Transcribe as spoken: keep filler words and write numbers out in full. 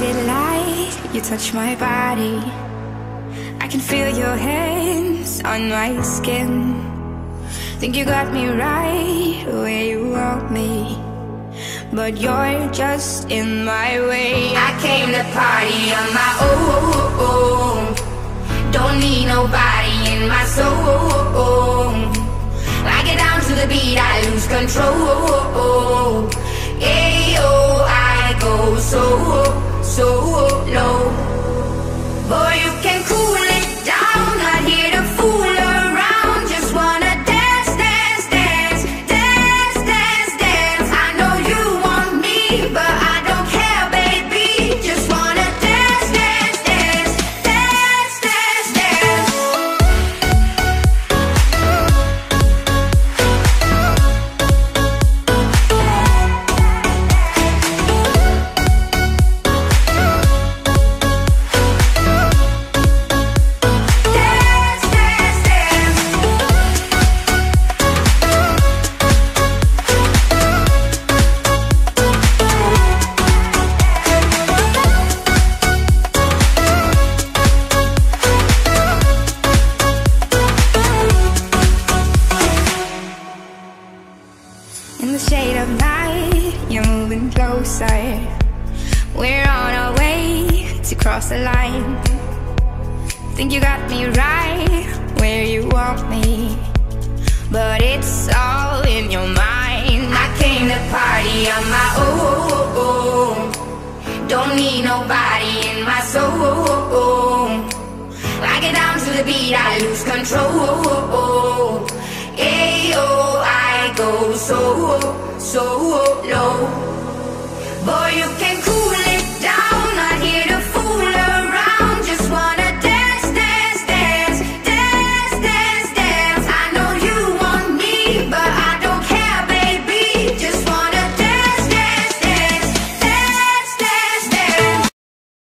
faded light, you touch my body. I can feel your hands on my skin. Think you got me right where you want me, but you're just in my way. I came to party on my own. Don't need nobody in my soul. I get down to the beat, I lose control. Ayo, I go so, so low. Boy, you can cool it down, not here to fool around. Just wanna dance, dance, dance, dance, dance, dance. I know you want me, but I don't care, baby. Just wanna dance, dance, dance, dance, dance, dance. In the shade of night, you're moving closer. We're on our way to cross the line. Think you got me right where you want me, but it's all in your mind. I came to party on my own. Don't need nobody in my soul. I get down to the beat, I lose control. Ayo, I go so, so low. Boy, you can